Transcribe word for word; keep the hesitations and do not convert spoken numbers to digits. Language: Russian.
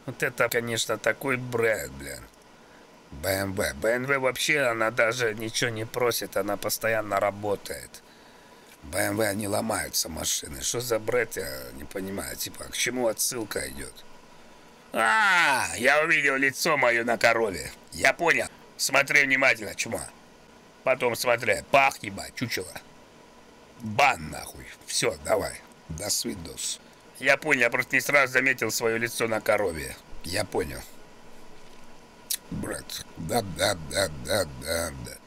Вот это, конечно, такой бренд, блин. бэ эм вэ. бэ эм вэ вообще, она даже ничего не просит, она постоянно работает. бэ эм вэ не ломаются машины. Что за бред, я не понимаю. Типа, к чему отсылка идет? А, я увидел лицо мое на корове. Я понял. Смотри внимательно, чума. Потом смотри, пах, ебать, чучело. Бан, нахуй. Все, давай. До свидос. Я понял, я просто не сразу заметил свое лицо на корове. Я понял. Брат, да-да-да-да-да-да.